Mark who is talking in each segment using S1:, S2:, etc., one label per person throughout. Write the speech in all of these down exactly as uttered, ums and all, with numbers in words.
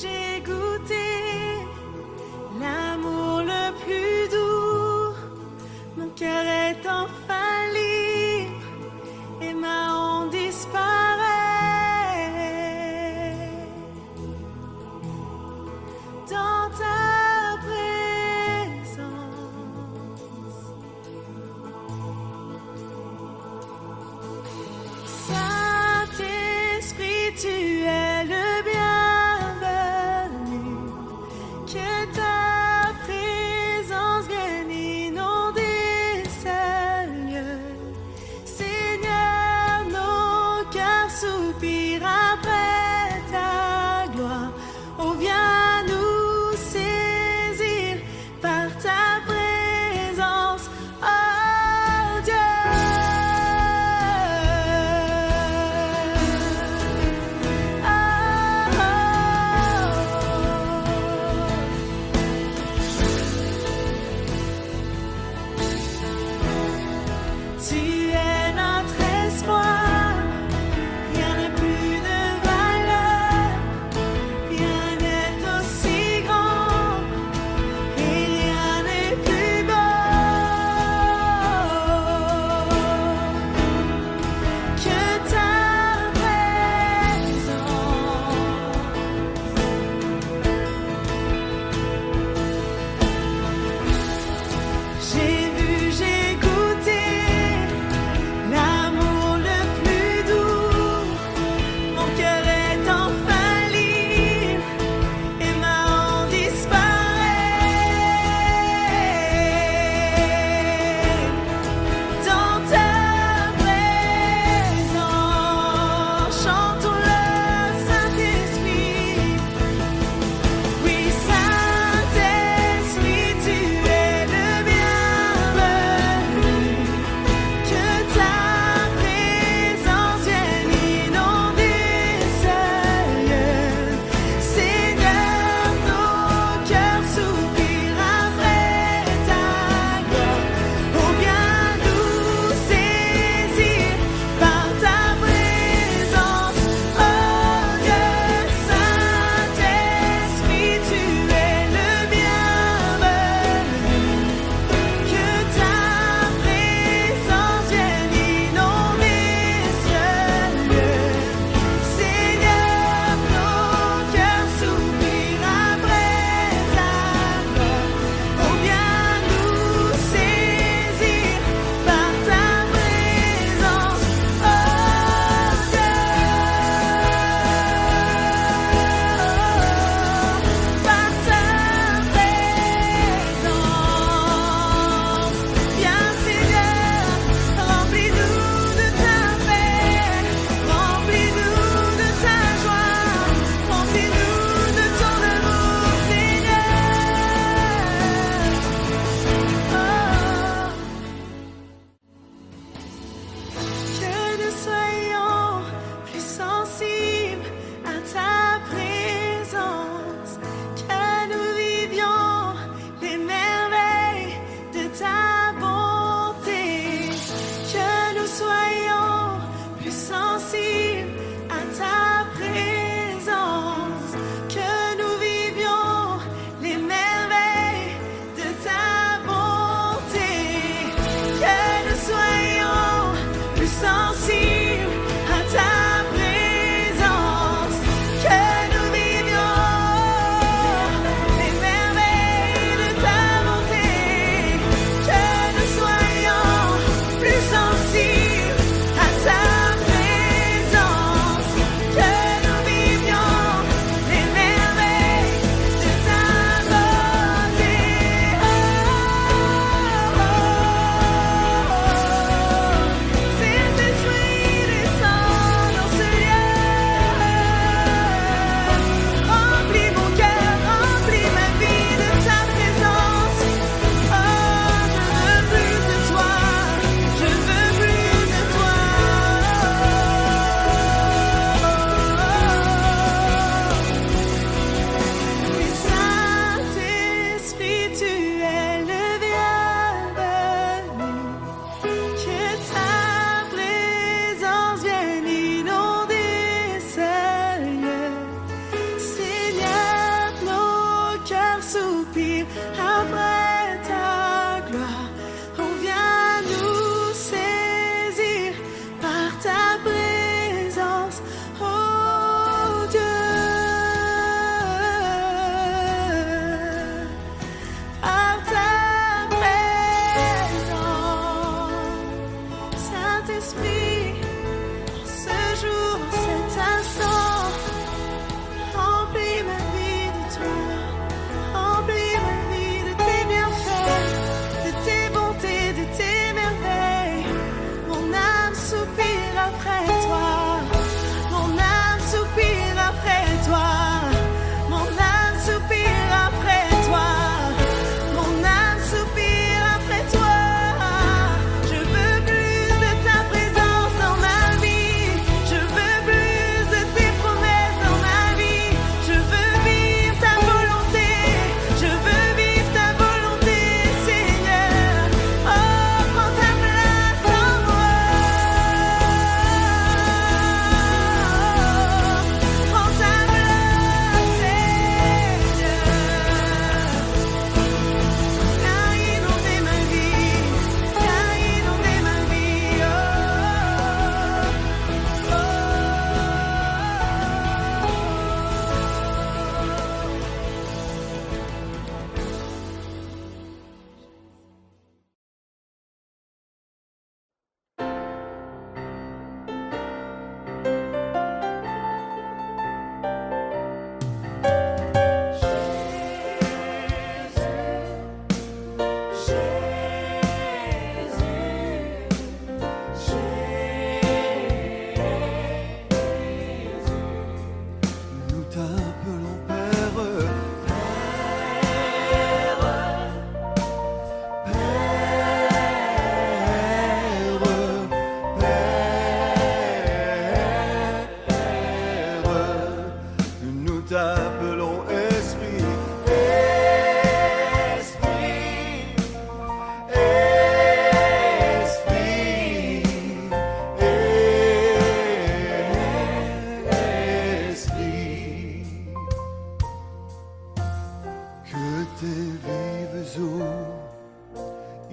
S1: j'ai goûté l'amour le plus doux. Mon cœur est enfin libre et ma honte disparaît. Dans ta présence, Saint-Esprit, tu es le bienvenu.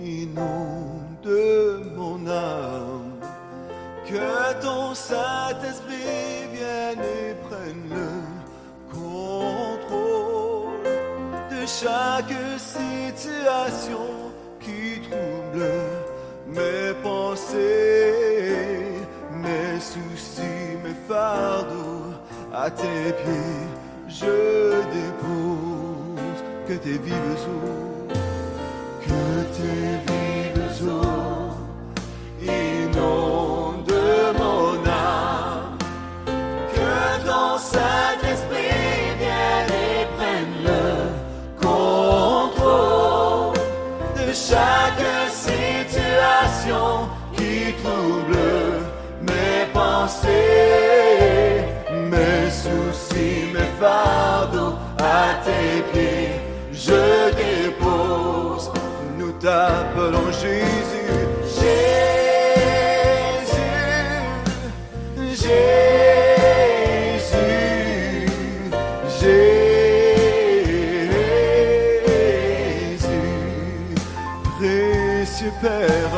S2: inonde mon âme. Que ton Saint-Esprit vienne et prenne le contrôle de chaque situation qui trouble mes pensées, mes soucis, mes fardeaux. À tes pieds je dépose. Que tes vives eaux, que tes vives eaux inondent mon âme. Que ton Saint-Esprit vienne et prenne le contrôle de chaque situation qui trouble mes pensées, mes soucis, mes fardeaux. À tes pieds je dépose. Nous t'appelons Jésus, Jésus, Jésus, Jésus, précieux Père.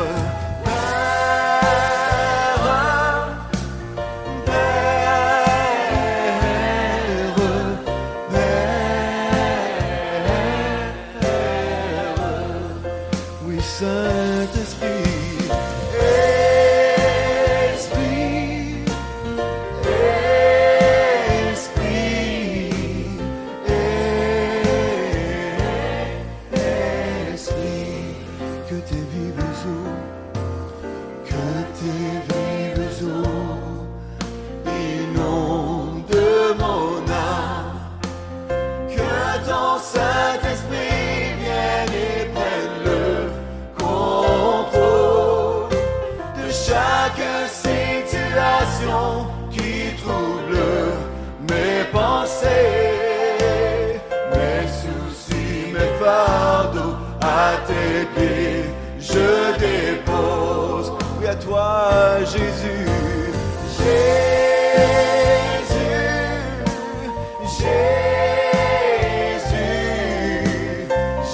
S2: Saint-Esprit, Esprit, Esprit, Esprit, que tes vives eaux, que tes vives eaux inondent mon âme. Que ton Saint-Esprit vienne et prenne le chaque situation qui trouble mes pensées, mes soucis, mes fardeaux. À tes pieds je dépose. Oui, à toi Jésus, Jésus, Jésus,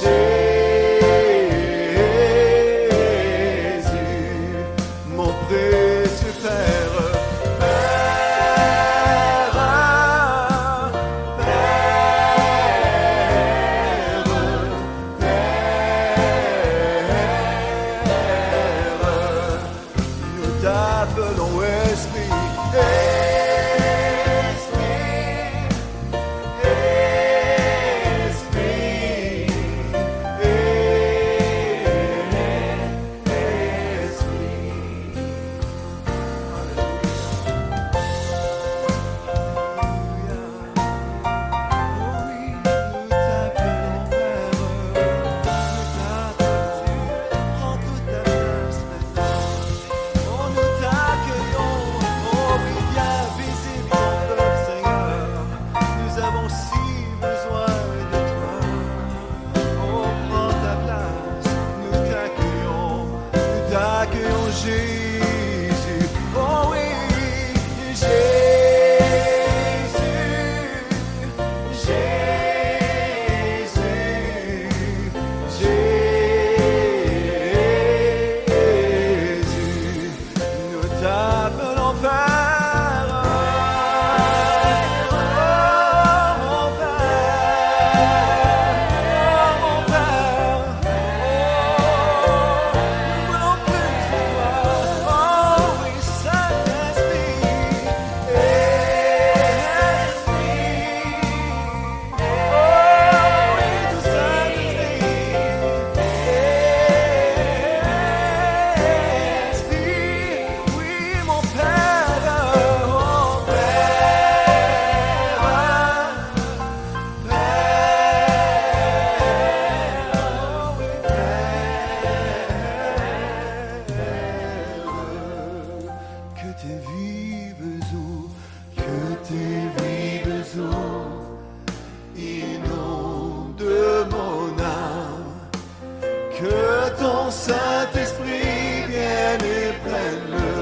S2: Jésus, mon précieux Père, Père, Père, Père, nous t'appelons Esprit, Jésus, oh oui, Jésus, Jésus, Jésus, nous t'appelons Père, oh mon Père, oh mon Père, nous voulons plus de toi. Oh oui, Saint-Esprit, Esprit, oh oui, tout Saint-Esprit, Esprit, oui, mon Père, oh Père, Père, oh oui, Père, que tes vives eaux, que tes vives eaux inondent mon âme. Que ton Saint-Esprit vienne et prenne le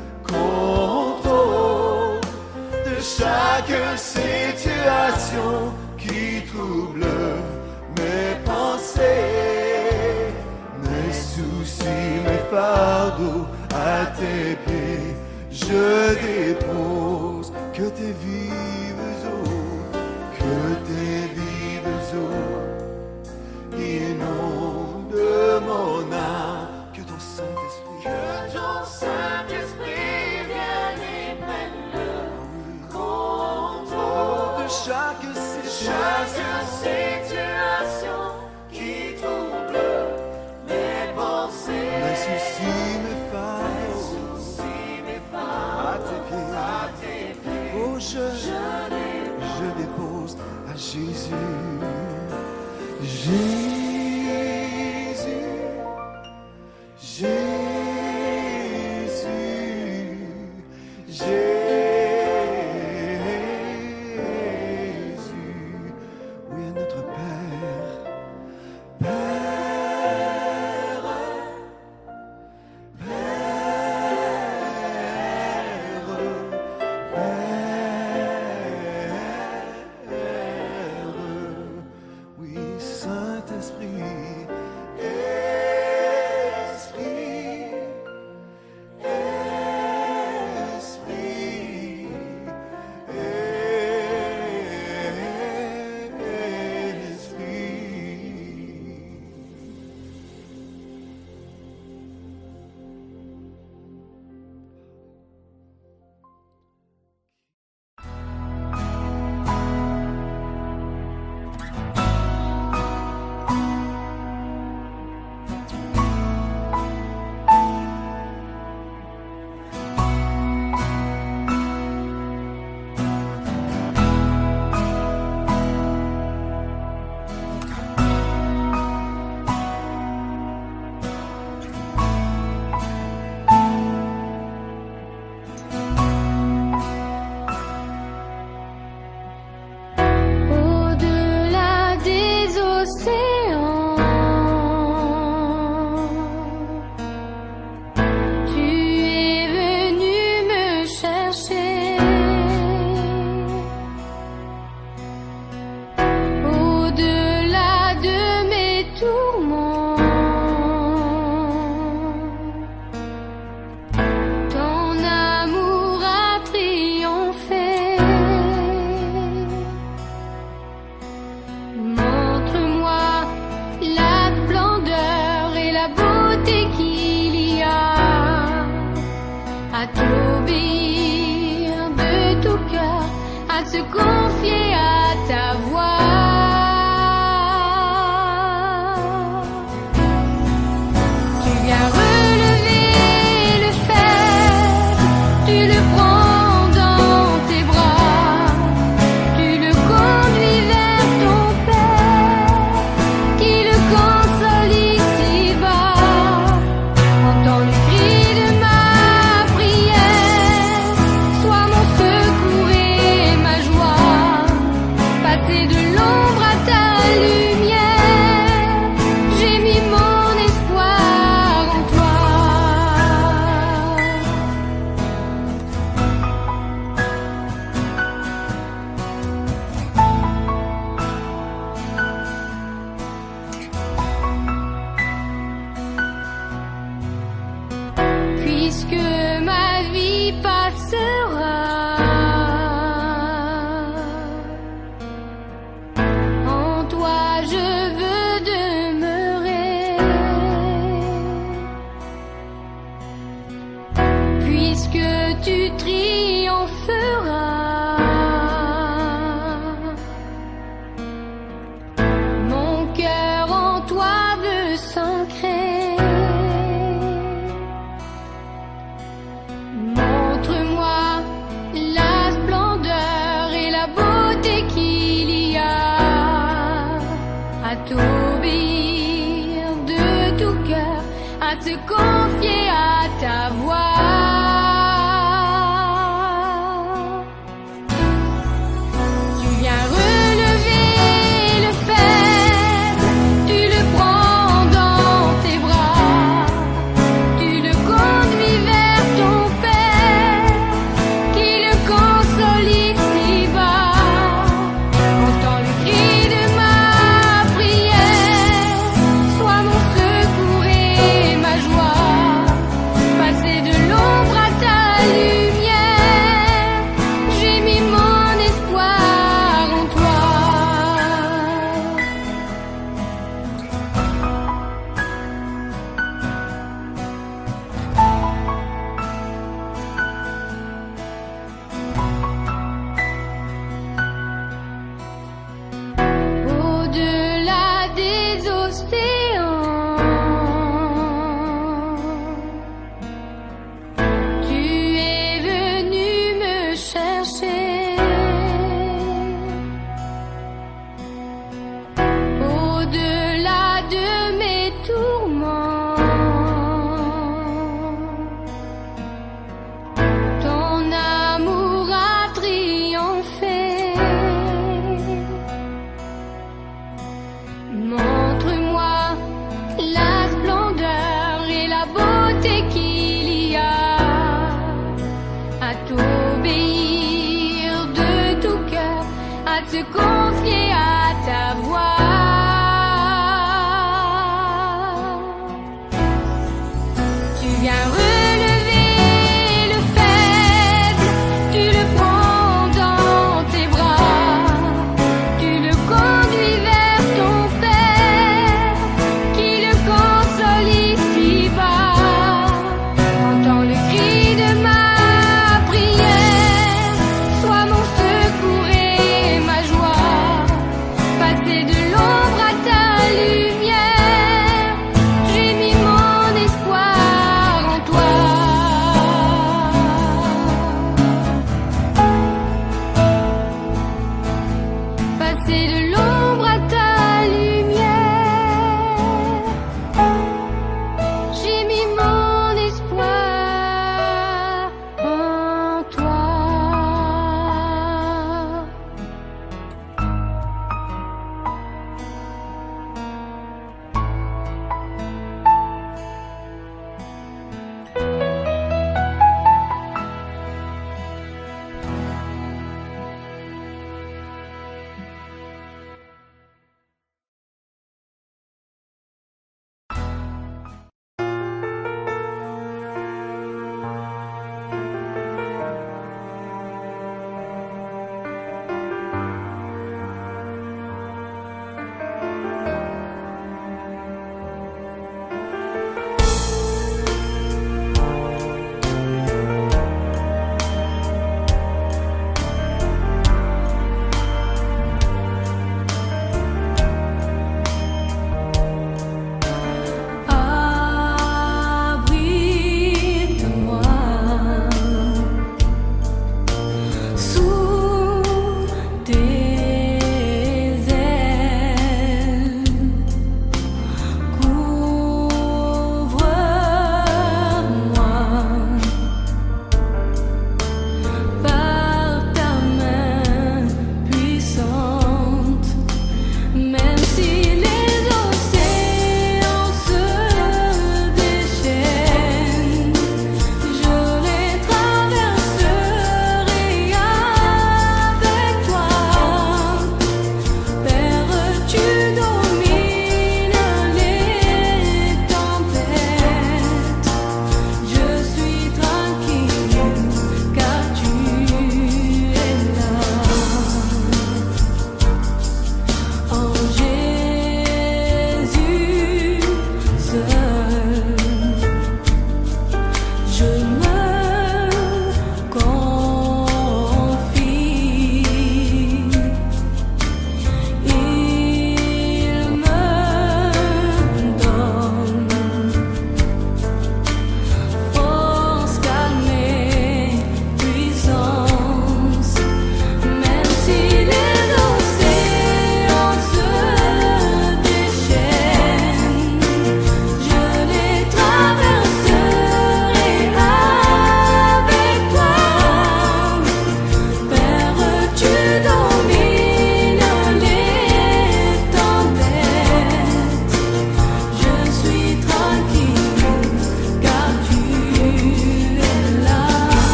S2: contrôle de chaque situation qui trouble mes pensées, mes soucis. soucis, mes fardeaux à tes pieds, je dépose. Que tes vives eaux, que tes vives eaux inondent mon âme. Que ton Saint-Esprit,
S1: Que ton Saint-Esprit vienne et prenne le contrôle
S2: de chaque situation,
S1: chaque situation qui trouble mes pensées,
S2: mes soucis, mes
S1: mes
S2: fardeaux
S1: soucis, mes
S2: à
S1: fardeaux
S2: tes pieds.
S1: à tes pieds.
S2: Oh, je,
S1: Je dépose.
S2: je dépose à Jésus. Jésus, Jésus, Jésus. Oui, notre Père, Père, Père, oui, Saint-Esprit, Esprit, Esprit,
S3: Au-delà des océans, tu es venu me chercher. Au-delà de mes tourments, ton amour a triomphé. Montre-moi la splendeur et la beauté qu'il y a à t'obéir de tout cœur, à se confier à ta voix. Tu viens relever le fer, tu le prends dans tes bras, tu le conduis vers ton Père, qui le console ici-bas. Entends le cri de ma prière, sois mon secours et ma joie. Passer de l'ombre à ta lumière, j'ai mis mon espoir en toi. Puisque ma vie passera, en toi je veux demeurer. Puisque tu triompheras, mon cœur en toi veut s'ancrer. Montre-moi la splendeur et la beauté qu'il y a à t'obéir de tout cœur, à se confier à ta voix. Tu viens relever le fer, tu le prends dans tes bras, tu le conduis vers ton Père, qui le console ici-bas. Entends le cri de ma prière, sois mon secours et ma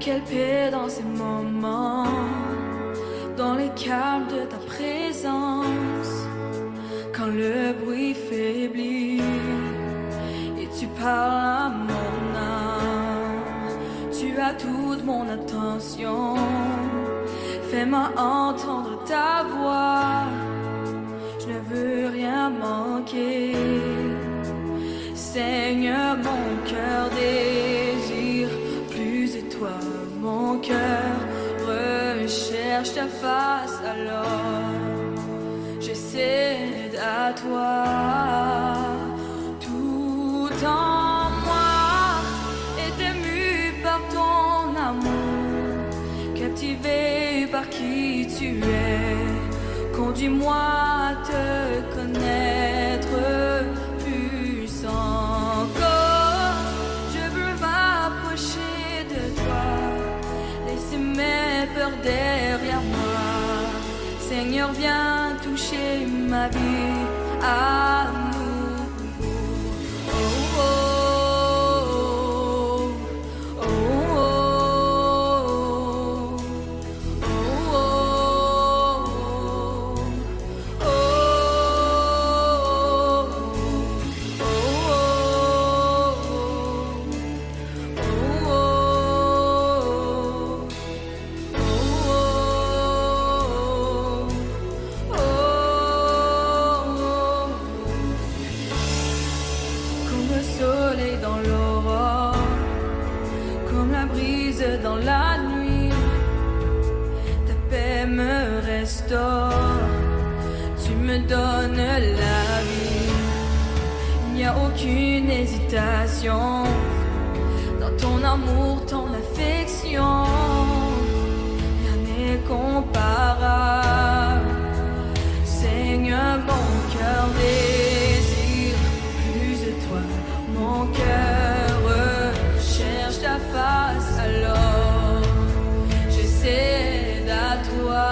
S1: quelle paix dans ces moments, dans les calmes de ta présence, quand le bruit faiblit et tu parles à mon âme. Tu as toute mon attention, fais-moi entendre ta voix. Je ne veux rien manquer. Seigneur, mon cœur désire plus de toi. Mon cœur recherche ta face, alors je cède à toi. Tout en moi est ému par ton amour, captivé par qui tu es. Conduis-moi à te connaître plus encore. Je veux m'approcher de toi, laisser mes peurs derrière moi. Seigneur, viens toucher ma vie à nouveau. Oh, oh, oh, oh, oh, oh, oh, dans la nuit, ta paix me restaure, tu me donnes la vie. Il n'y a aucune hésitation dans ton amour, ton affection, rien n'est comparable. Seigneur, mon cœur désire plus de toi, mon cœur recherche ta face, alors je cède à toi.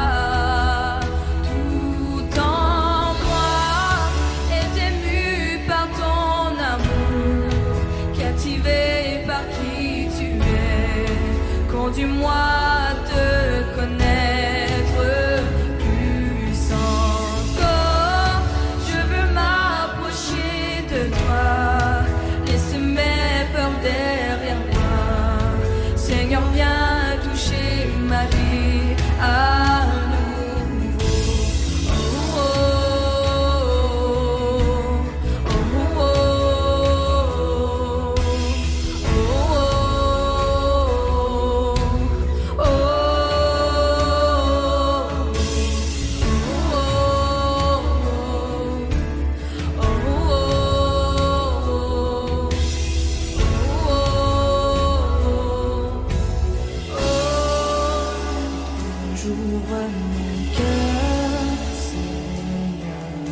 S1: Tout en moi est ému par ton amour, captivé par qui tu es. Conduis-moi à te connaître plus encore. Je veux m'approcher de toi, laisse mes peurs derrière moi. Seigneur, viens toucher ma vie à nouveau. Oh, oh, oh, oh, oh, oh, j'ouvre mon cœur, Seigneur.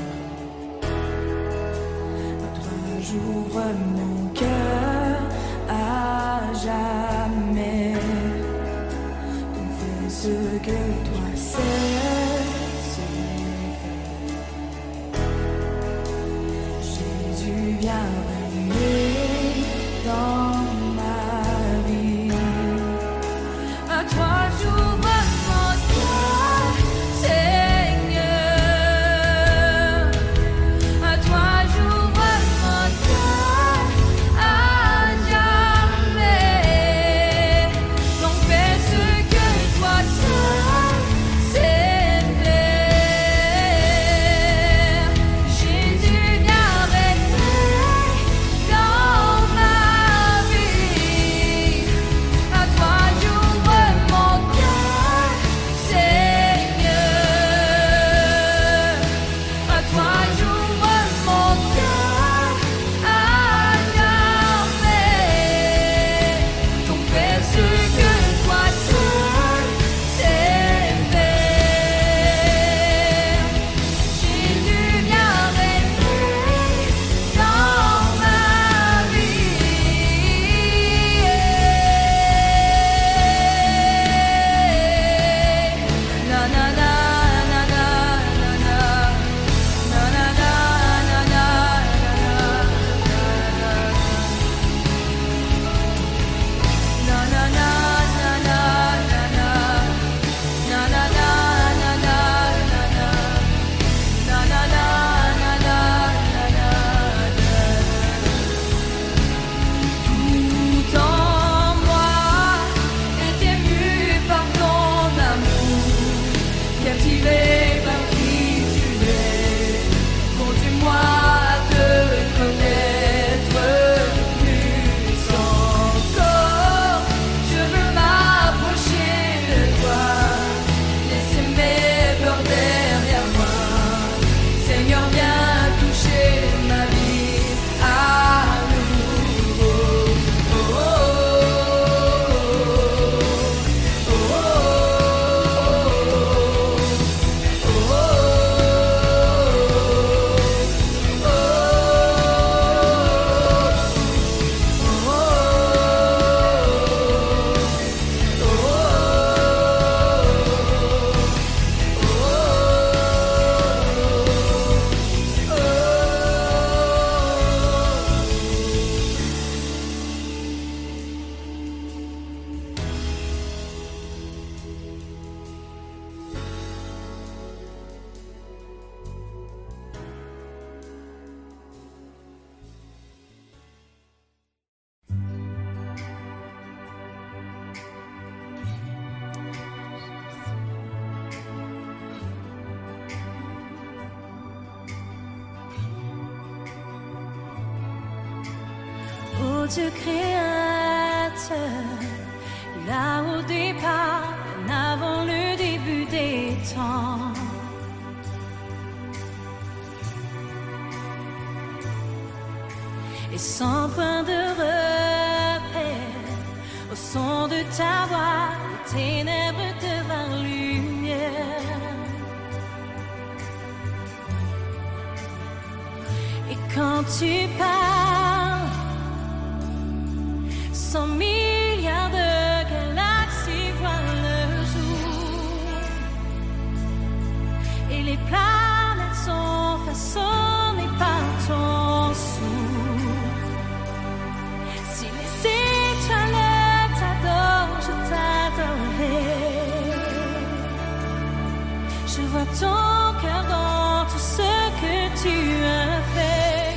S1: À toi j'ouvre mon cœur à jamais. Donc fais ce que toi sais, Jésus, viens régner dans ma vie. À toi j'ouvre
S3: Jésus, viens régner
S1: Ô Dieu créateur, là au départ, bien avant le début des temps, et sans point de repère, au son de ta voix, les ténèbres devinrent lumière. Et quand tu parles, cent milliards de galaxies voient le jour, et les planètes sont façonnées par ton souffle. Si les étoiles t'adorent, je t'adorerai. Je vois ton cœur dans tout ce que tu as fait.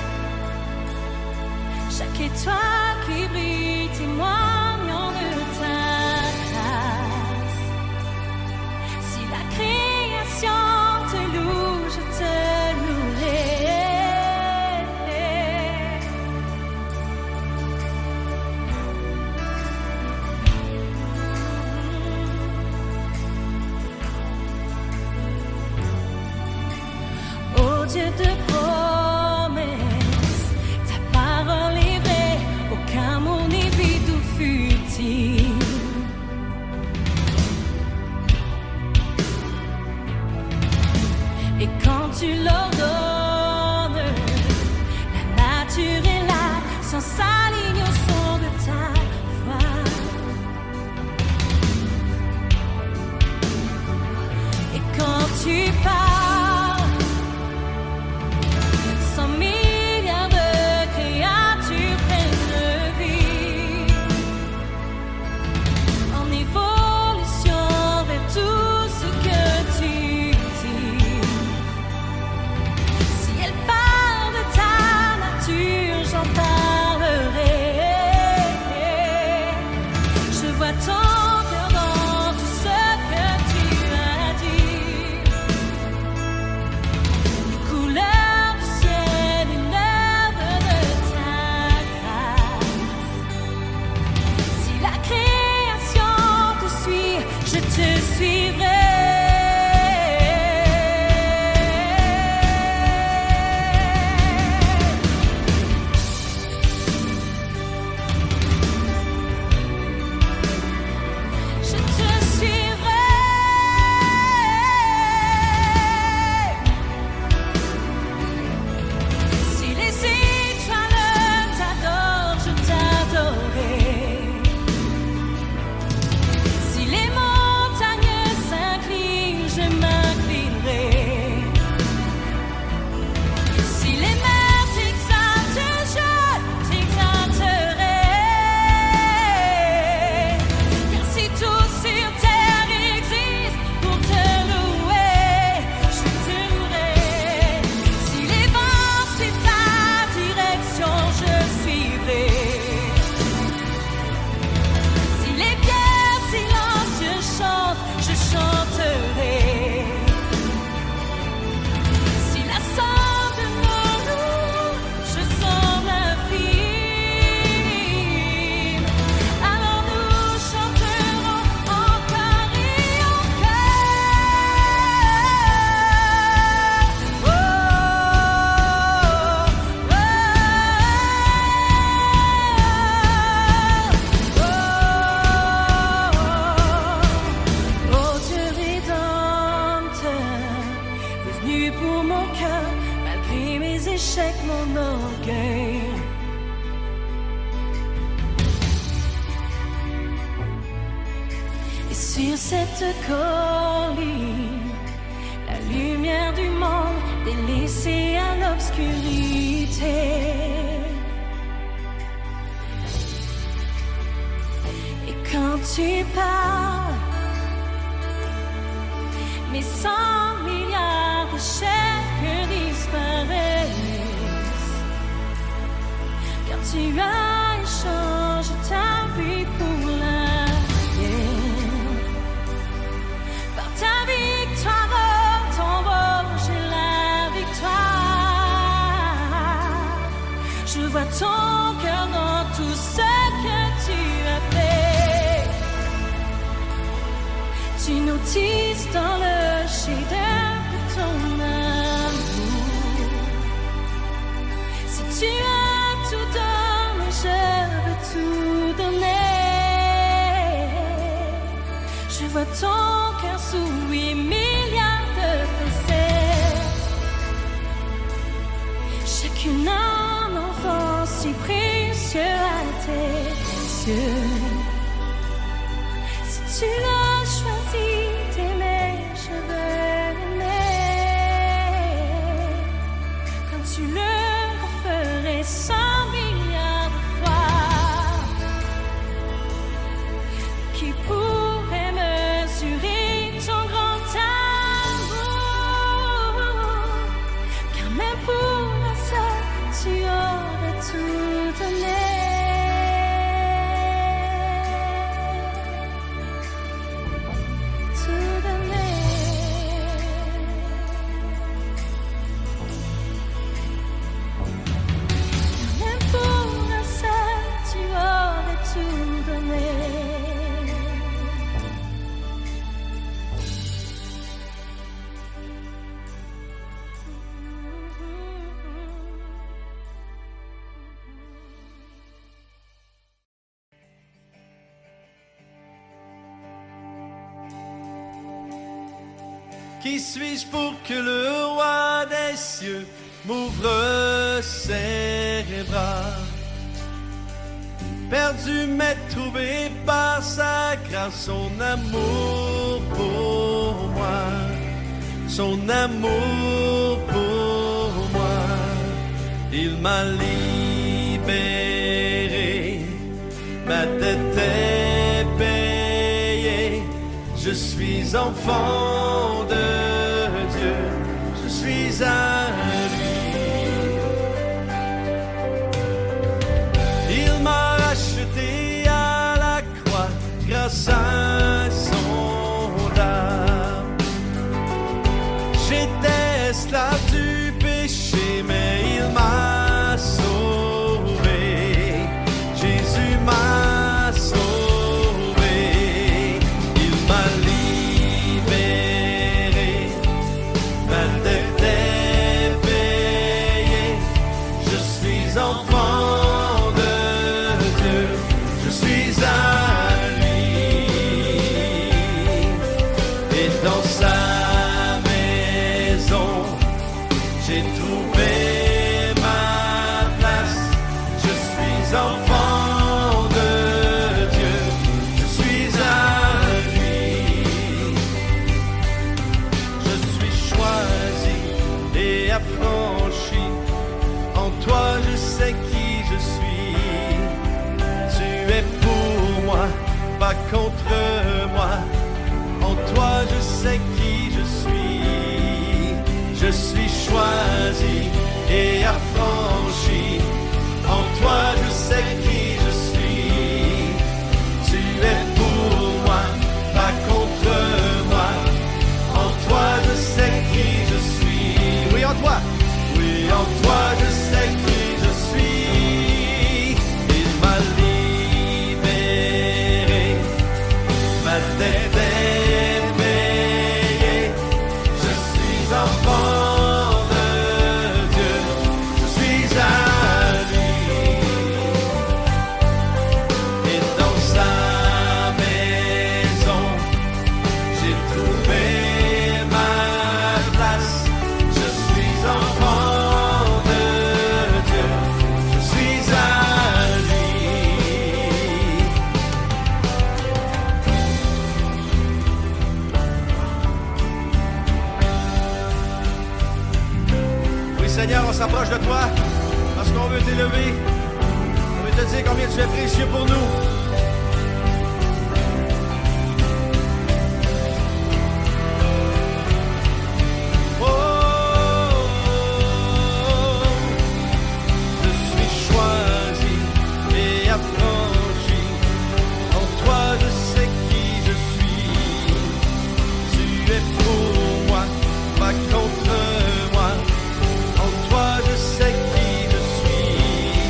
S1: Chaque étoile qui brille témoignant de ta grâce. Si la création te loue, je te louerai. Ô Dieu de promesses, ta parole est vraie, aucun mot n'est vide ou futile. Et quand tu l'ordonnes, la nature est là, sans s'aligne au son de ta voix. Et quand tu parles, cent milliards de créatures prennent vie, en évolution vers tout ce que tu dis. Si elle parle de ta nature, j'en parlerai. Je vois ton cœur dans tout ce que tu as dit. Les couleurs du ciel, une œuvre de ta grâce. Si la création te suit, je te suivrai. Je te suivrai. Si les étoiles t'adorent, je t'adorerai. Si les montagnes s'inclinent, je m'inclinerai. Si les mers t'exaltent, je t'exalterai. Car si tout sur terre existe pour te louer, je te louerai. Si les vents suivent ta direction, je suivrai. Si les pierres silencieuses chantent, je chanterai. Si la cendre me loue, je semble infime, alors nous chanterons encore et encore. Oh, oh, oh, oh, Dieu rédempteur, venu pour mon cœur, malgré mes échecs, mon orgueil. Et sur cette colline, la lumière du monde délaissée à l'obscurité. Et quand tu parles, mes cent milliards de chair disparaissent. Car tu as échangé ta vie pour la mienne. Par ta victoire, ton j'ai la victoire. Je vois ton cœur dans tout ce que tu as fait. Tu nous tisses dans le chef-d'œuvre de ton amour. Si tu as tout donné, je veux tout donner. Je vois ton cœur sous huit milliards de facettes. Chacune un enfant si précieux à tes yeux. Si tu l'as choisi d'aimer, je veux l'aimer. Quand tu le referais cent milliards de fois, qui pourrait mesurer ton grand amour? Car même pour la seule, tu aurais tout donné. Tout donné. Car même pour la seule, tu aurais tout donné.
S2: Qui suis-je pour que le roi des cieux m'ouvre ses bras? Perdu mais trouvé par sa grâce, son amour pour moi, son amour pour moi. Il m'a libéré, ma dette est payée. Je suis enfant de Dieu, je suis à lui. Il m'a racheté à la croix grâce à son âme. J'étais esclave du péché, mais il m'a sauvé. Jésus m'a sauvé. Enfant de Dieu, je suis à lui, et dans sa maison, j'ai trouvé ma place. Je suis enfant de Dieu, je suis à lui, je suis choisi et affranchi. En toi je sais qui je suis. Tu es pour moi, pas contre moi. En toi je sais qui je suis. Je suis choisi et affranchi. En toi je sais qui je suis. Tu es pour moi, pas contre moi. En toi je sais qui je suis. Oui, en toi. Oui, en toi je sais qui je suis. Il m'a libéré, ma dette est payée. Je suis enfant de Dieu, je suis à lui. Et dans sa maison, j'ai trouvé ma place. Je suis enfant. Seigneur, on s'approche de toi parce qu'on veut t'élever. On veut te dire combien tu es précieux pour nous. Oh, je suis choisi et affranchi. En toi, je sais qui je suis. Tu es pour moi, pas contre moi. En toi je sais qui je suis.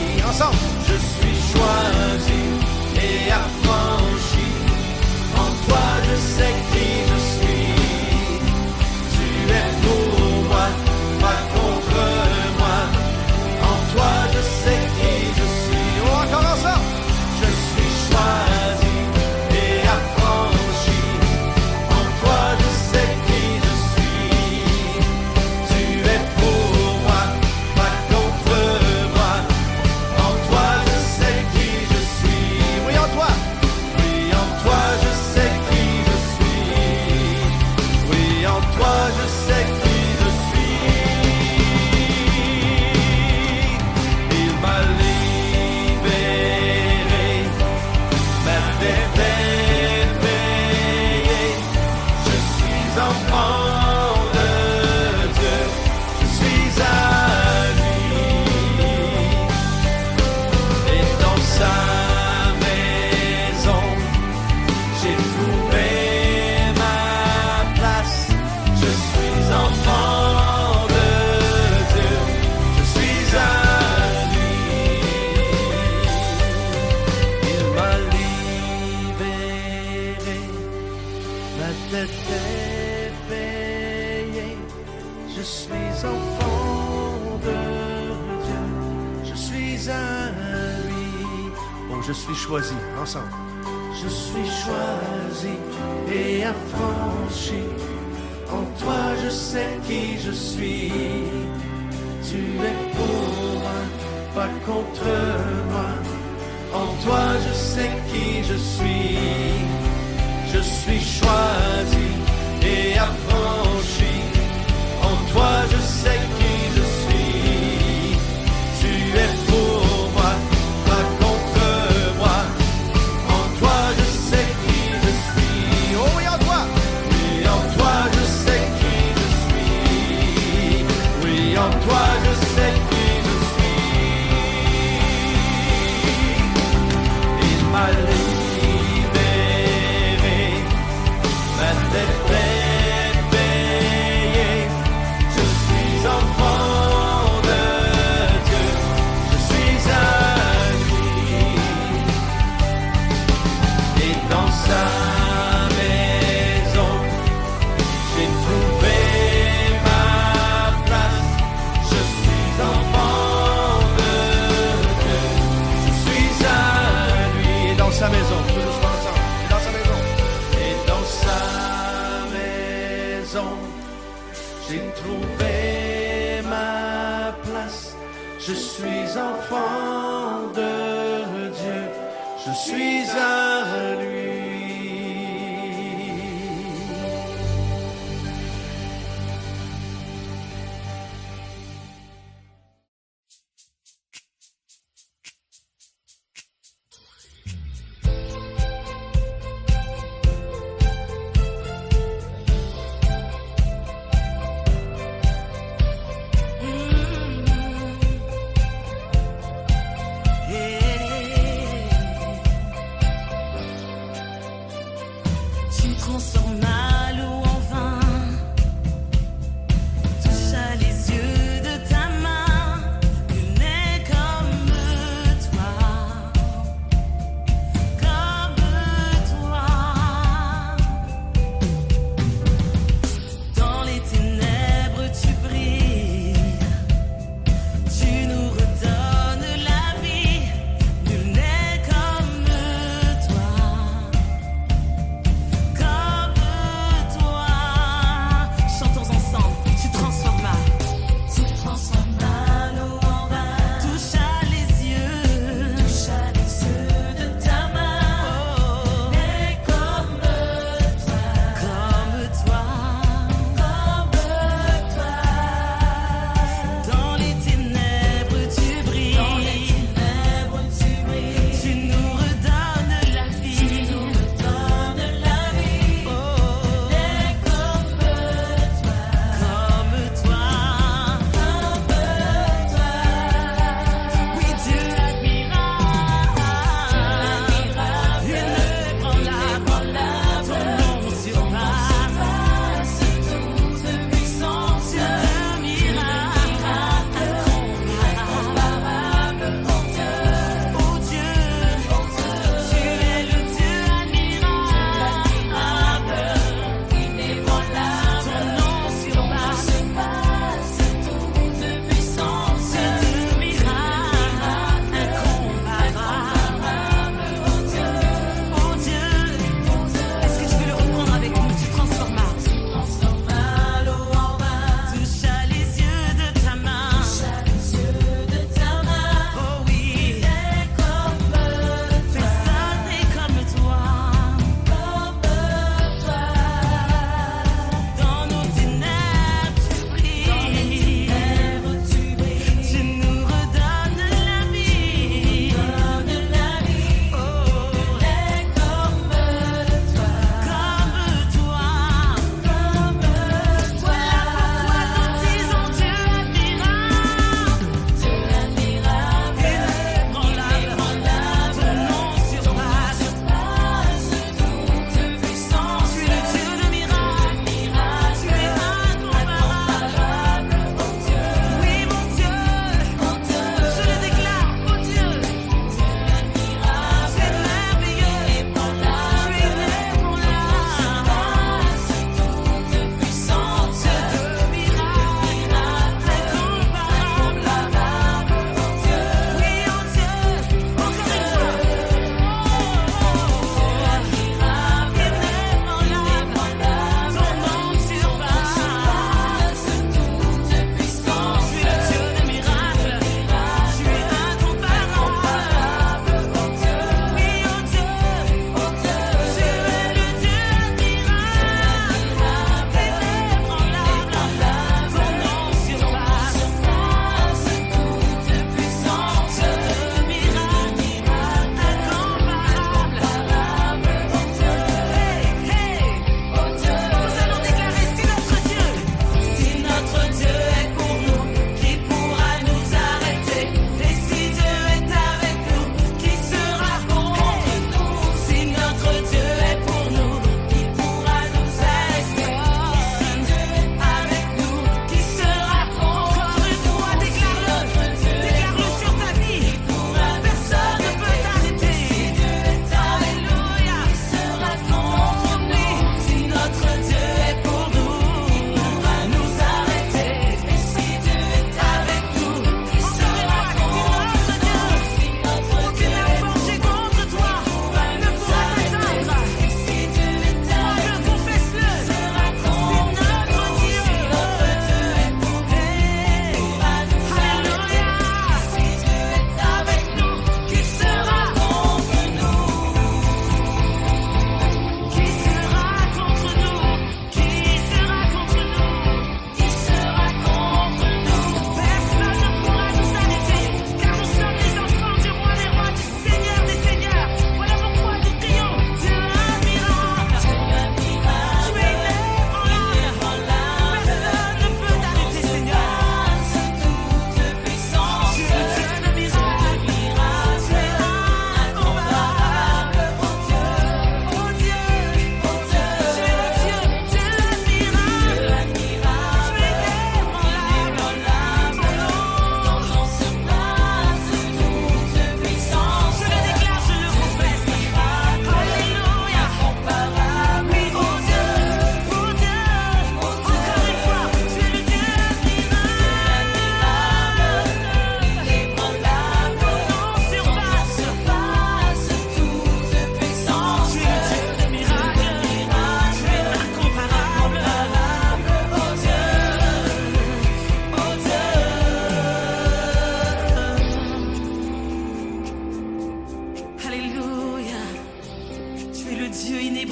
S2: suis à lui. Bon, je suis choisi, ensemble. Je suis choisi et affranchi. En toi je sais qui je suis. Tu es pour moi, pas contre moi. En toi je sais qui je suis. Je suis choisi et affranchi. En toi je sais qui je suis. Tu es pour moi, pas contre moi. En toi je sais qui je suis. Oh oui, en toi. Oui, en toi je sais qui je suis. Oui, en toi je sais qui je suis. Il m'a libéré, ma tête est payée. Je suis enfant de Dieu, je suis à lui. Et dans sa maison, j'ai trouvé ma place. Je suis enfant de Dieu, je suis à lui. Et dans sa maison, tous nous sommes ensemble. Et dans sa maison, et dans sa maison, j'ai trouvé ma place. Je suis enfant de Dieu, je suis à lui.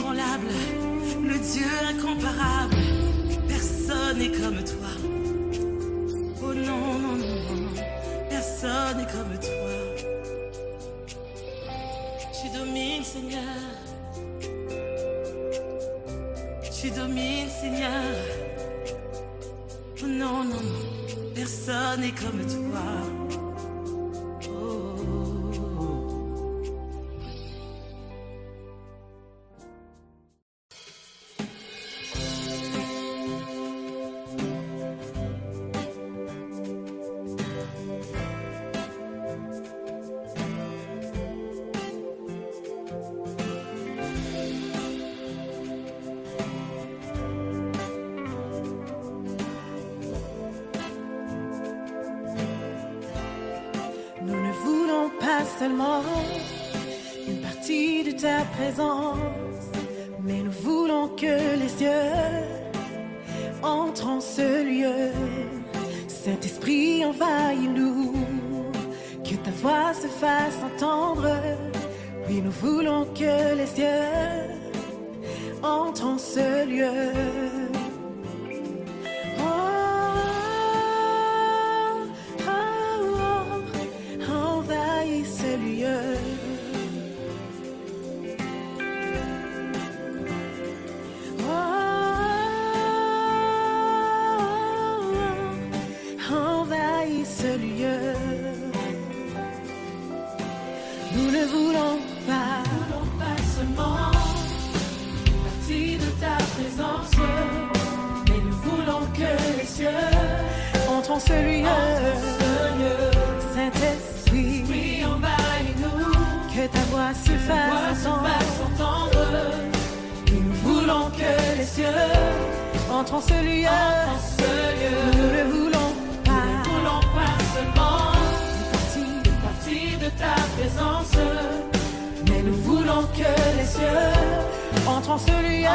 S4: l'inébranlable, le Dieu incomparable. Personne n'est comme toi. Oh non, non, non, non, non. Personne n'est comme toi. Tu domines, Seigneur. Tu domines, Seigneur. Oh non, non, non. Personne n'est comme toi.
S5: Seulement une partie de ta présence, mais nous voulons que les cieux entrent en ce lieu. Saint-Esprit, envahis-nous, que ta voix se fasse entendre. Oui, nous voulons que les cieux entrent en ce lieu. Nous ne voulons pas, voulons pas seulement une partie de ta présence, mais nous voulons que les cieux entrent en ce lieu. Saint-Esprit, envahis-nous, que ta voix se fasse entendre. Et nous voulons que les cieux entrent en ce lieu. Nous ne voulons pas, nous ne voulons pas seulement de ta présence, mais nous voulons que les cieux entrent en ce lieu.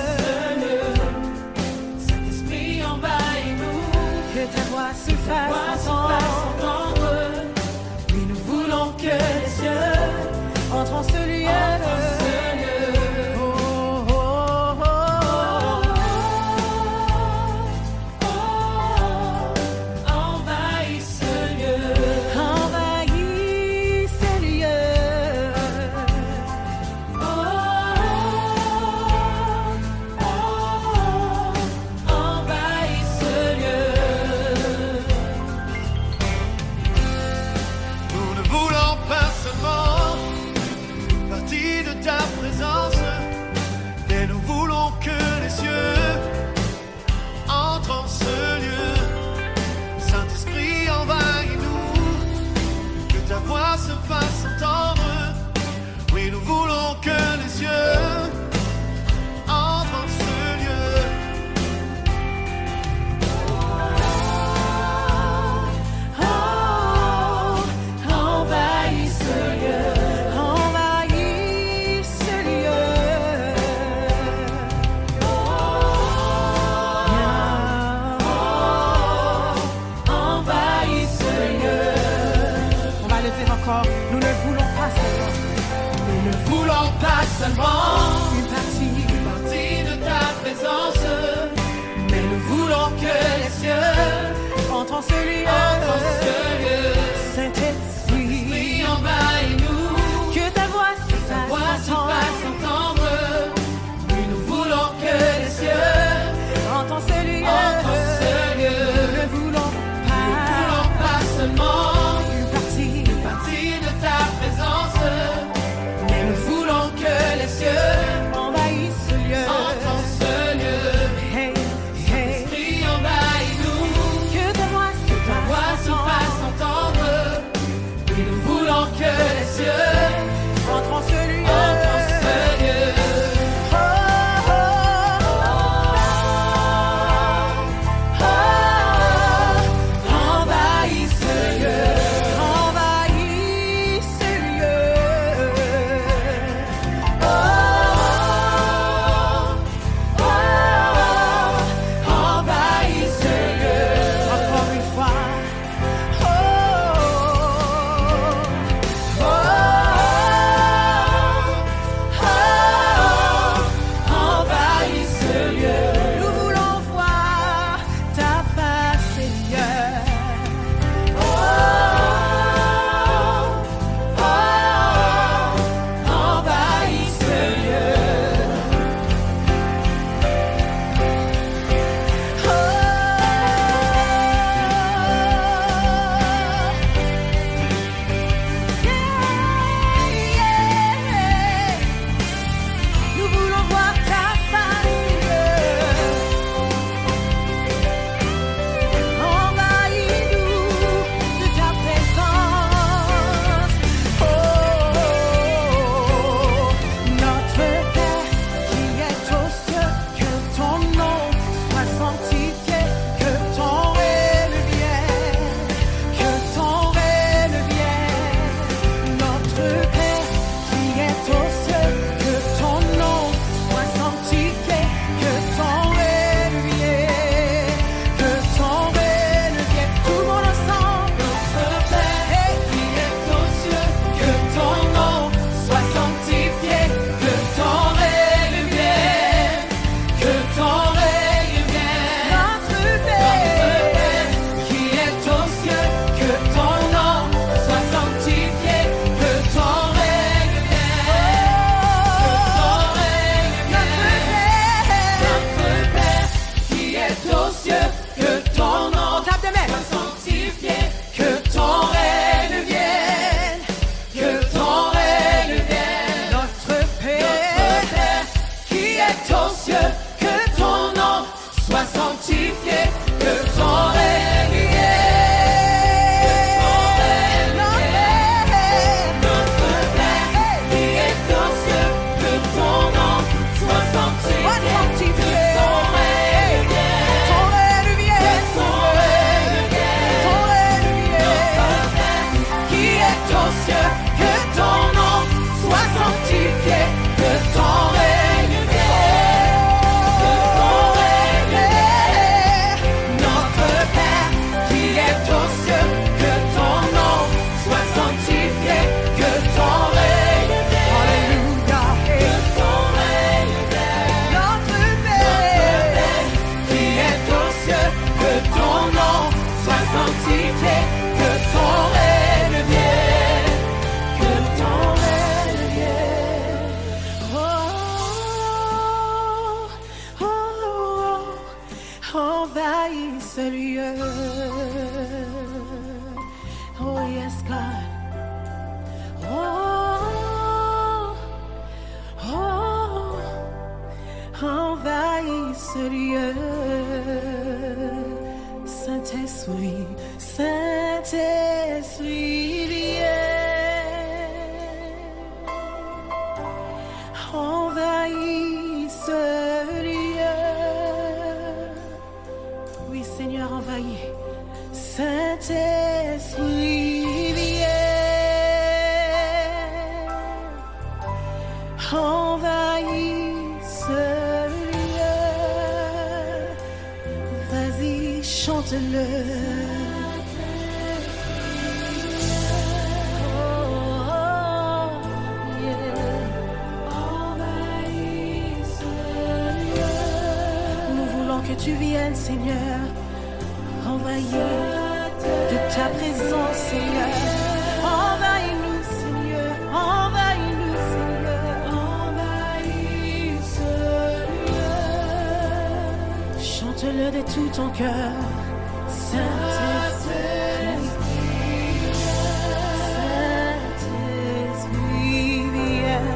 S5: Saint-Esprit, envahis-nous, que ta voix se fasse entendre. Oui, nous voulons que les cieux entrent en ce lieu. Nous ne voulons pas seulement, nous ne voulons pas seulement une partie, une partie de ta présence, mais nous voulons que les cieux entrent en ce lieu. Saint-Esprit, envahis-nous, que ta voix se fasse entendre. Oui, nous voulons que les cieux entrent en ce lieu. Nous ne voulons pas, nous ne voulons pas seulement ta présence, mais nous voulons que les cieux envahissent ce lieu. Entrent en ce lieu. Hey, hey. Esprit, envahis-nous, que ta voix se fasse entendre. envahis ce lieu. Vas-y, chante-le. Que tu viennes, Seigneur, envahis de ta présence, Seigneur. Envahis-nous, Seigneur, envahis-nous, Seigneur. Envahis ce lieu. Chante-le de tout ton cœur, Saint-Esprit. Saint-Esprit, viens.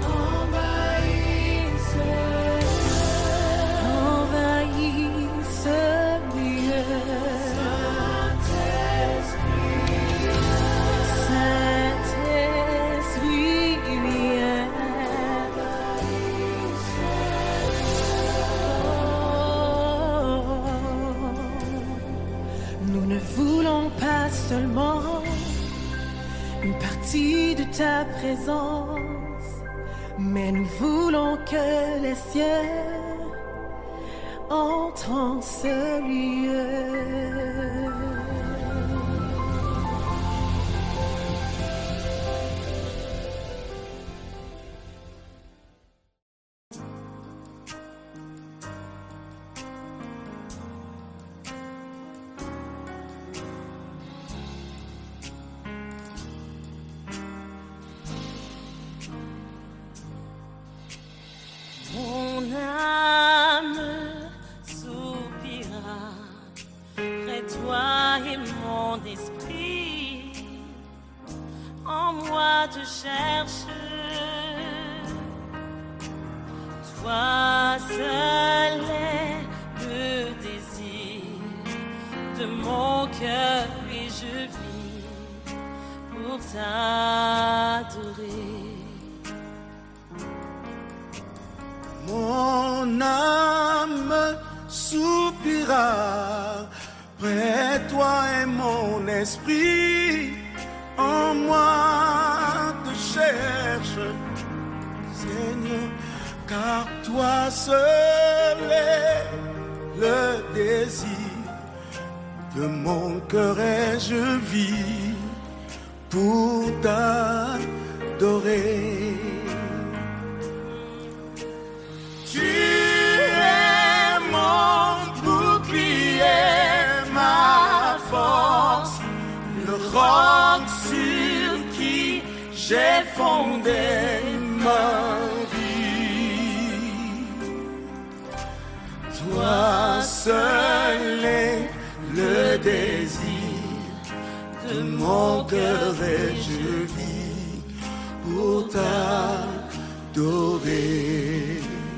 S5: Seulement une partie de ta présence, mais nous voulons que les cieux entrent en ce lieu.
S2: Mon âme soupira près de toi et mon esprit en moi te cherche, Seigneur, car toi seul est le désir de mon cœur et je vis pour t'adorer. Tu es mon bouclier, ma force, le roc sur qui j'ai fondé ma vie. Toi seul est le désir de mon cœur et je vis pour t'adorer.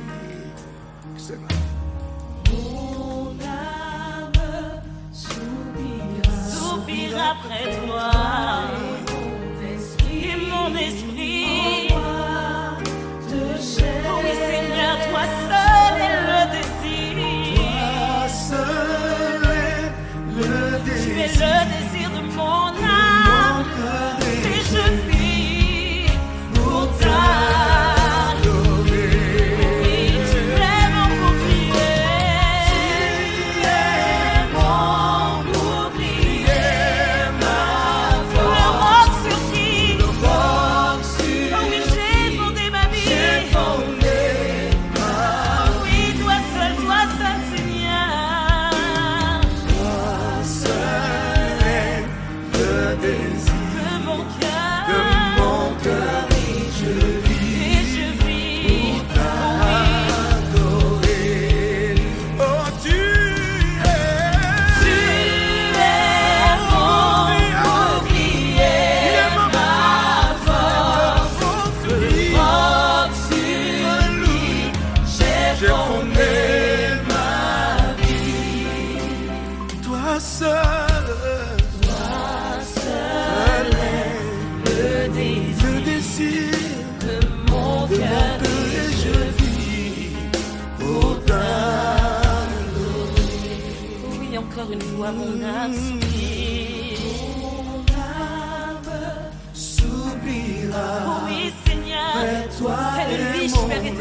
S1: Mon âme soupira, soupira près de toi, et mon esprit te cherche. Oh oui, Seigneur, toi seul est le désir.
S2: Toi seul est le désir.
S1: Tu es le désir de mon âme, et je vis pour t'adorer. Oui, tu es mon bouclier, tu es mon bouclier, ma force, le roc sur qui,
S2: Le roc sur
S1: oh oui, j'ai fondé ma vie.
S2: j'ai fondé ma
S1: Oui, toi seul, toi seul, Seigneur.
S2: Toi seul est le désir
S1: De mon cœur,
S2: de mon cœur et je vis
S1: et je vis
S2: adorer. Oh, tu es,
S1: Tu es mon bouclier, ma force, le roc sur lui, j'ai
S2: j'ai
S1: fondé
S2: fondé
S1: ma vie.
S2: toi seul,
S1: Toi seul est le désir
S2: le désir
S1: de mon
S2: de mon
S1: cœur
S2: cœur
S1: et
S2: et
S1: je
S2: je vis pour t'adorer.
S1: Oui, encore une fois, mon âme soupire.
S5: Mon âme soupira
S1: Oui, Seigneur,
S5: près de toi
S1: tel
S5: et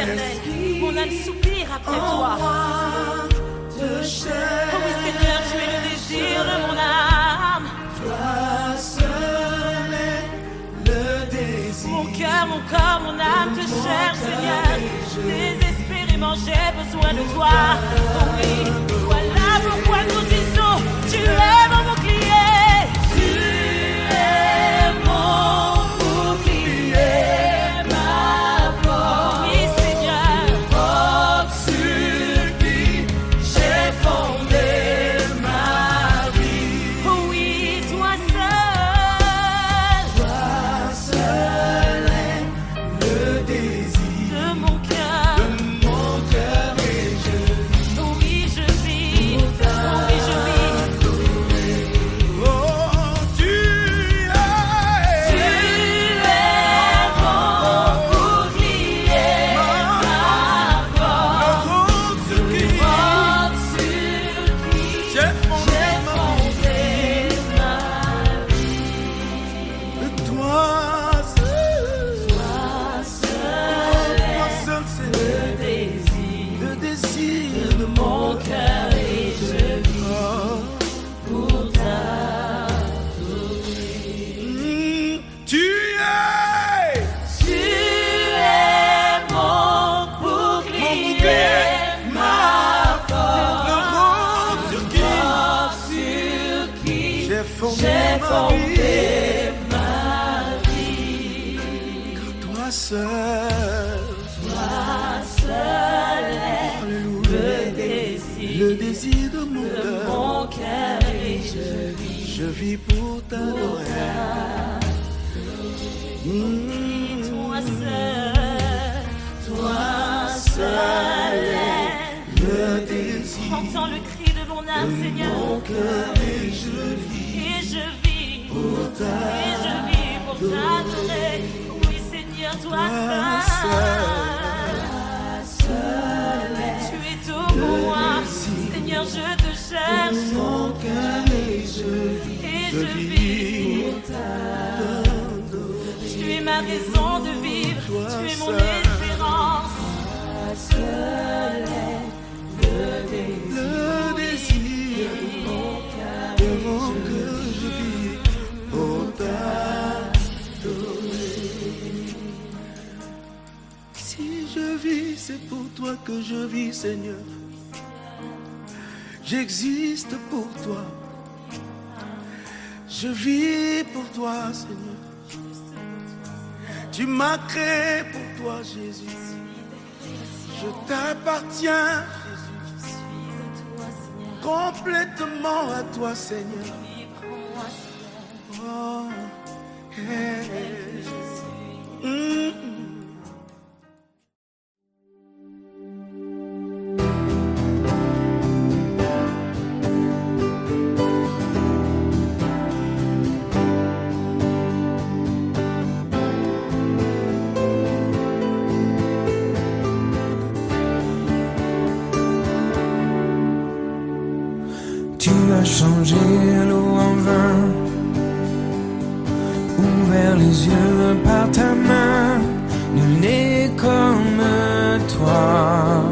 S4: éternel. Mon âme soupire après toi.
S5: te cherche.
S4: Oh oui, Seigneur, tu es le désir de mon âme.
S5: Toi seul est le désir.
S4: Mon cœur, mon corps, mon âme te cherche, Seigneur. Désespérément, j'ai besoin de toi. Oh oui, voilà pourquoi nous disons, tu es mon bouclier. Tu es mon bouclier, ma force. Oui, Seigneur.
S5: Force sur qui j'ai fondé ma vie.
S4: Oh oui, toi seul.
S5: Toi seul est le désir
S4: De mon cœur.
S5: de mon cœur et je vis.
S4: Oh oui, je vis. Oh oui, je vis.
S2: Oh, tu es.
S4: Tu es mon bouclier, ma force.
S2: Le route sur qui
S4: Force sur qui
S2: j'ai fondé ma
S4: fondé ma
S2: vie. Toi seul,
S4: Toi seul
S2: toi seul, c'est
S4: le désir
S2: le désir de
S4: de
S2: mon
S4: mon cœur et je vis
S2: corps.
S4: pour ta.
S2: Mm, tu es.
S4: Tu es mon bouclier, ma force.
S2: Le route sur qui
S4: Force sur qui
S2: j'ai fondé
S4: j'ai
S2: ma
S4: fondé
S2: vie.
S4: ma vie.
S2: Toi seul,
S4: Toi seul est
S2: alléluia,
S4: le désir
S2: le désir de mon
S4: de
S2: cœur.
S4: mon cœur et je vis
S2: Je vis pour t'adorer. Mm,
S4: toi seul, toi seul est.
S2: le désir
S4: Entends le cri de mon âme,
S2: de
S4: Seigneur,
S2: mon cœur et je vis
S4: et je vis,
S2: pour
S4: et je vis pour t'adorer. Oui, Seigneur, toi seul, tu es tout pour moi. Seigneur, je te cherche,
S2: mon cœur et je vis.
S4: et
S2: Je
S4: je
S2: vis
S4: vis pour t'adorer. Tu es ma raison de vivre, tu es mon espérance. Toi seul est le désir
S2: le désir
S4: de mon cœur.
S2: de mon cœur, je vis pour t'adorer. Si je vis, c'est pour toi que je vis, Seigneur. J'existe pour toi. Je vis pour toi, Seigneur. Tu m'as créé pour toi, Jésus. Je t'appartiens, Jésus. Complètement à toi, Seigneur. Oh, hey. Mm.
S6: Tu as changé l'eau en vin, ouvert les yeux par ta main. Nul n'est comme toi,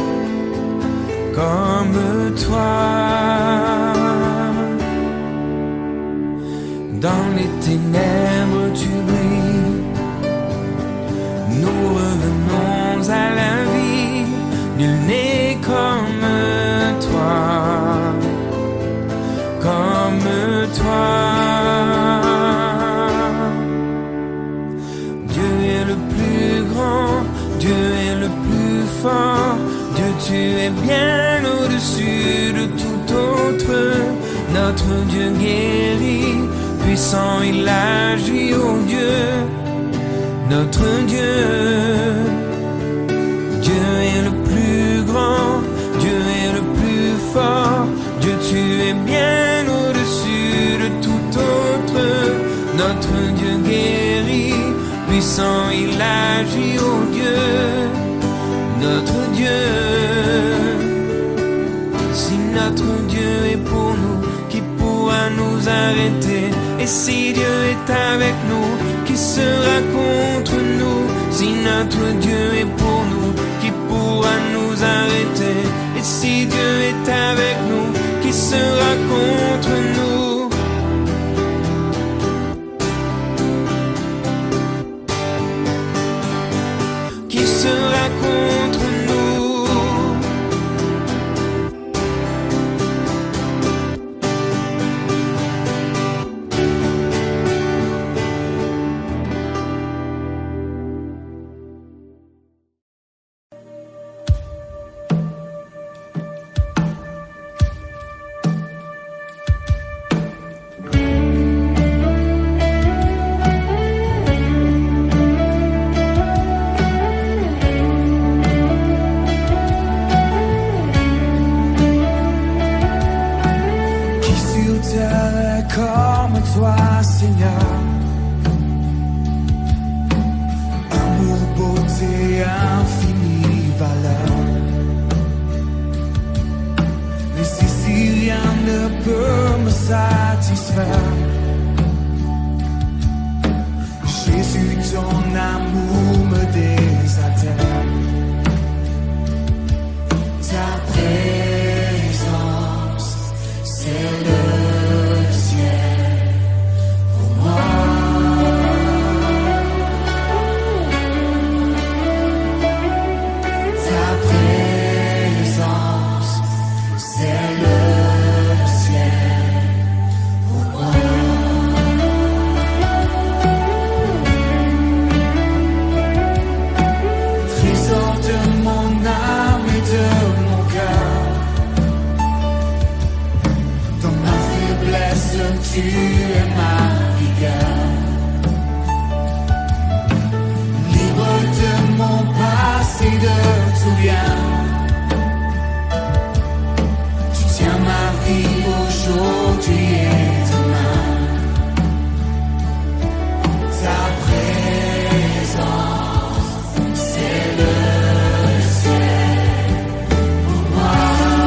S6: comme toi. Dans les ténèbres tu brilles, nous revenons à la vie. Nul n'est comme toi, comme toi. Dieu est le plus grand, Dieu est le plus fort. Dieu, tu es bien au-dessus de tout autre. Notre Dieu guérit, puissant il agit, oh Dieu, notre Dieu. Dieu est le plus grand, Dieu est le plus fort. Dieu, tu es bien au-dessus de tout autre. Notre Dieu guérit, puissant il agit, oh Dieu, notre Dieu. Si notre Dieu est pour nous, qui pourra nous arrêter? Et si Dieu est avec nous, qui sera contre nous? Si notre Dieu est pour nous, si Dieu est avec nous, qui sera contre nous? Qui sera contre nous?
S7: Comme toi, Seigneur, amour, beauté, infinie valeur. Mais ici rien ne peut me satisfaire. Jésus, ton amour me désaltère. Ta présence, c'est le tu es ma vigueur. Libre de mon passé, de tout bien. Tu tiens ma vie aujourd'hui et demain. Ta présence, c'est le ciel pour moi.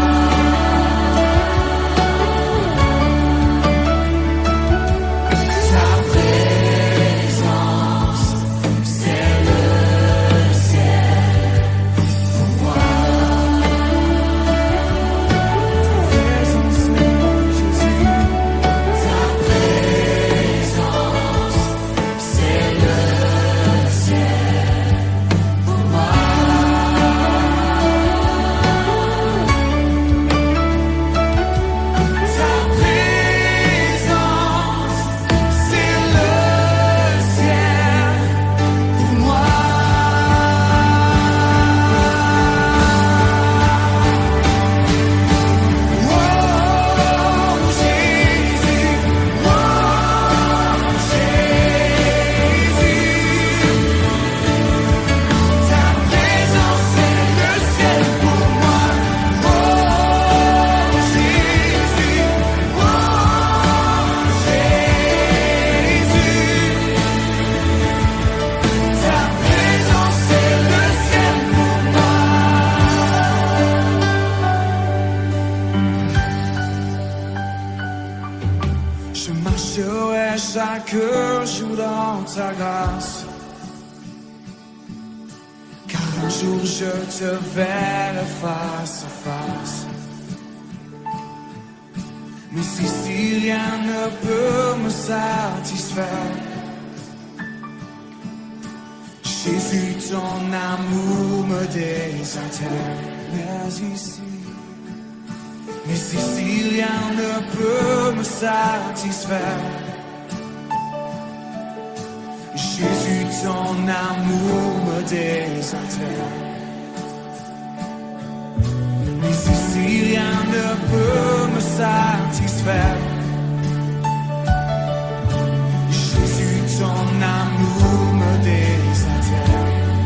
S7: Je marcherai chaque jour dans ta grâce, car un jour je te verrai face à face. Mais ici rien ne peut me satisfaire. Jésus, ton amour me désaltère. Mais ici Mais ici rien ne peut me satisfaire. Jésus, ton amour me désaltère. Mais ici rien ne peut me satisfaire. Jésus, ton amour me désaltère.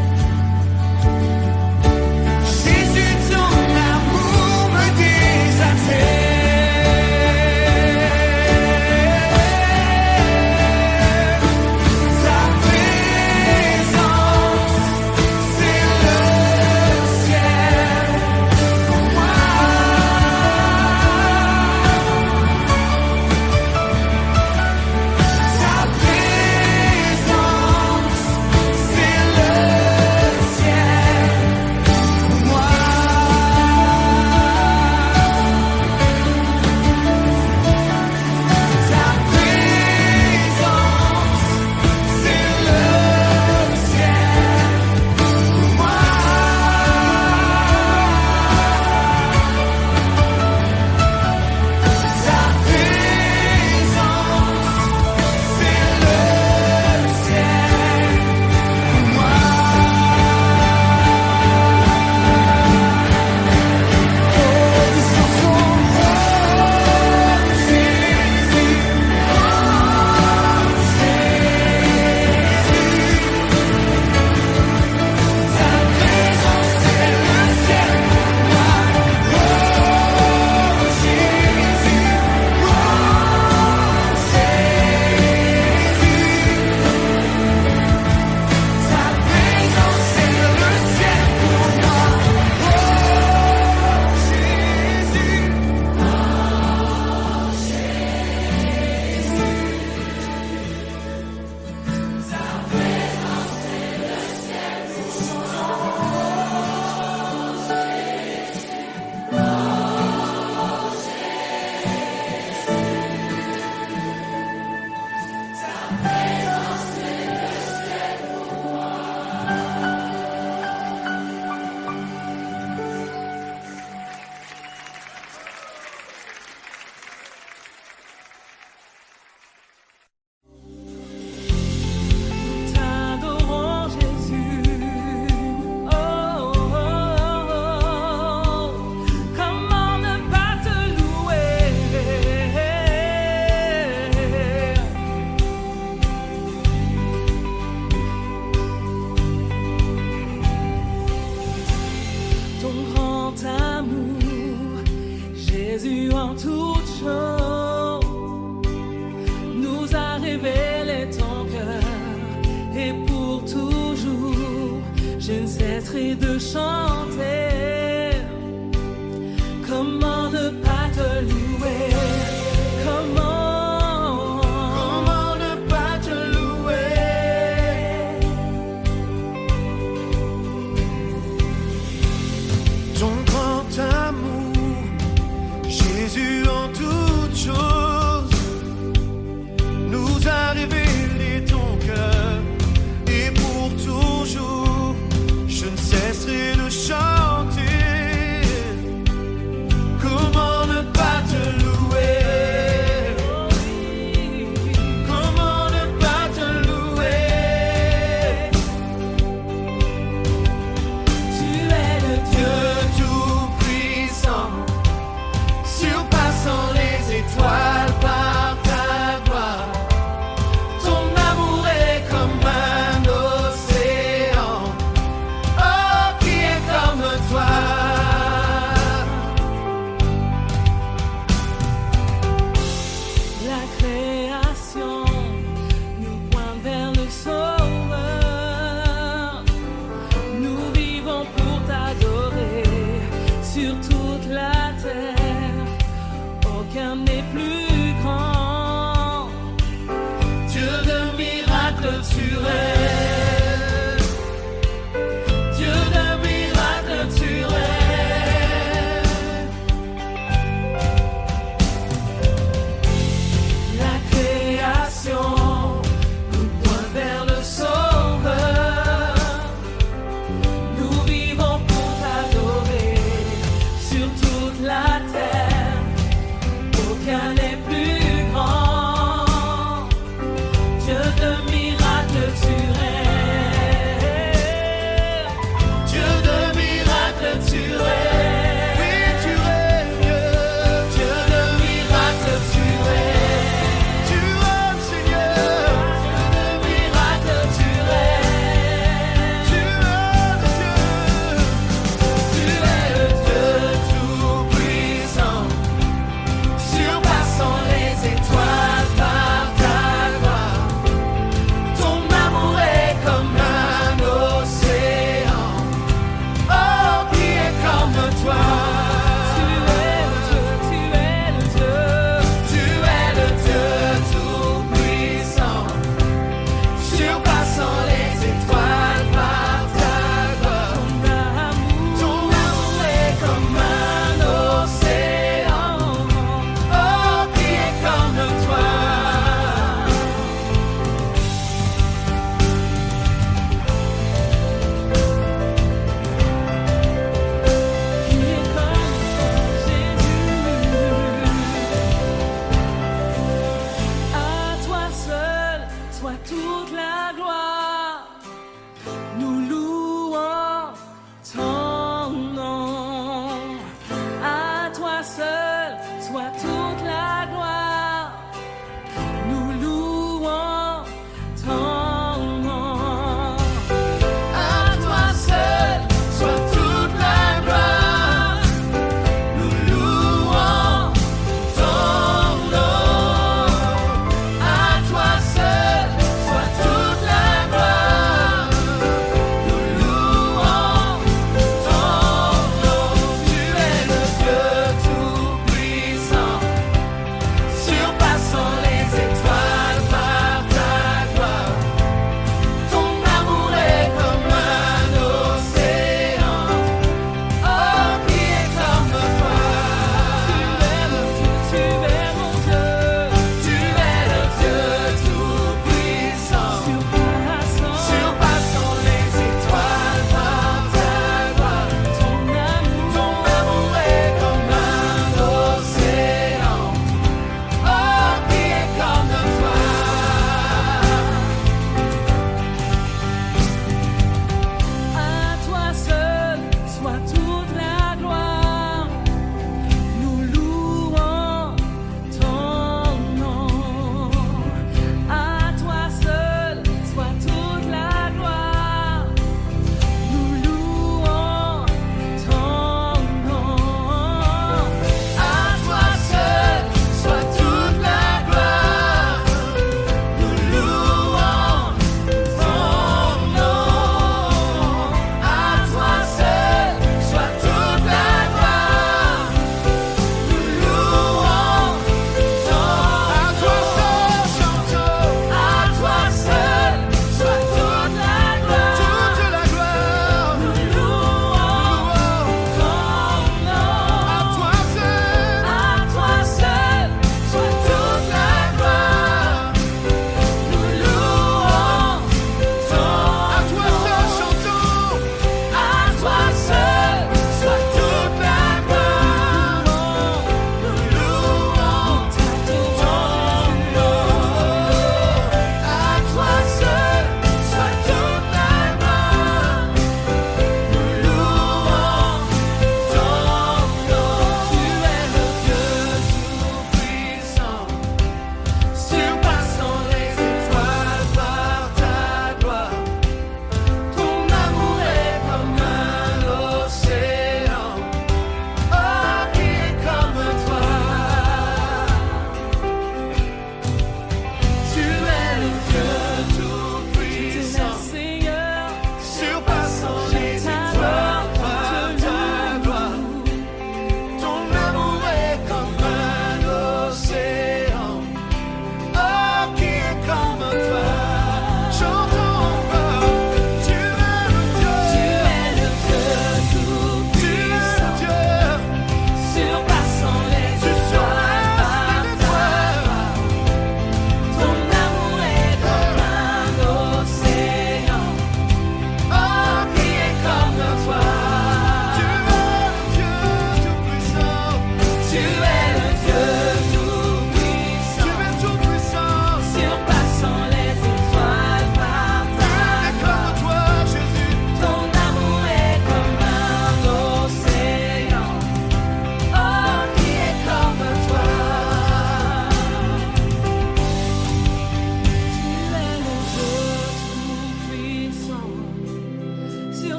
S7: Jésus, ton amour me désaltère. Ta présence, c'est le ciel pour moi.
S5: en toute chose nous a révélé ton cœur. Et pour toujours, je ne cesserai de chanter. Comment ne pas te louer? Comment, comment ne pas te louer?
S2: Ton grand amour, Jésus en toutes choses, nous a révélé ton cœur. Et pour toujours, je ne cesserai de chanter.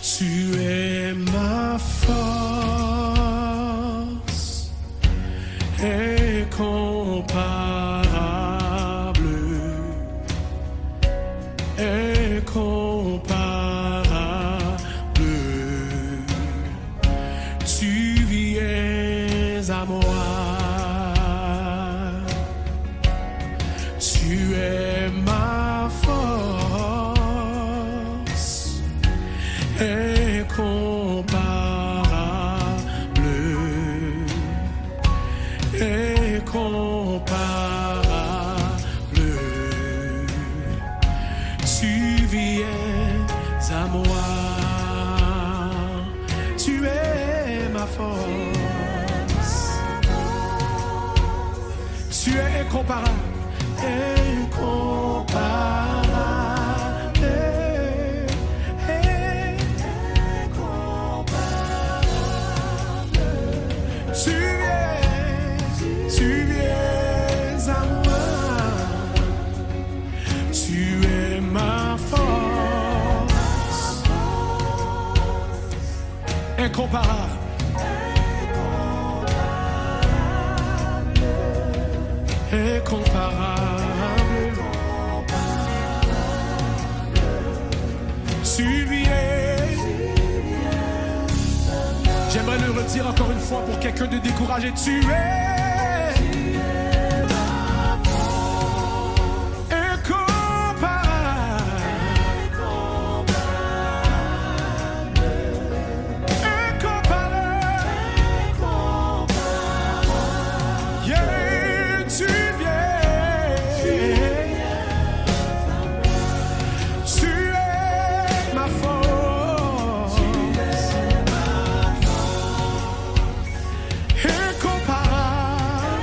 S8: Tu es ma force incomparable, incomparable. Tu viens à moi. Tu es ma force incomparable, incomparable. Tu viens à moi. Tu es ma force. Tu es incomparable. Incomparable, incomparable. Tu viens, tu viens à moi. Tu es ma force incomparable. Incomparable, tu viens. J'aimerais le redire encore une fois pour quelqu'un de découragé. Tu es incomparable.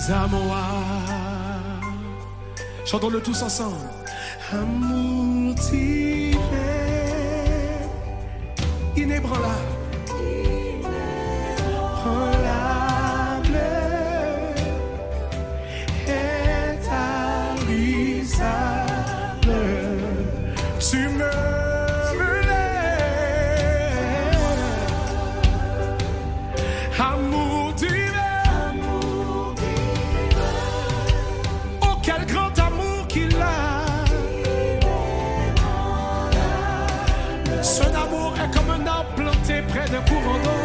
S8: Samoa. Chantons-le tous ensemble. Amour divin, inébranlable, inébranlable, intarissable. Tu me relèves, amour divin, oh quel grand amour qu'il a. Son amour est comme un arbre planté près d'un courant d'eau.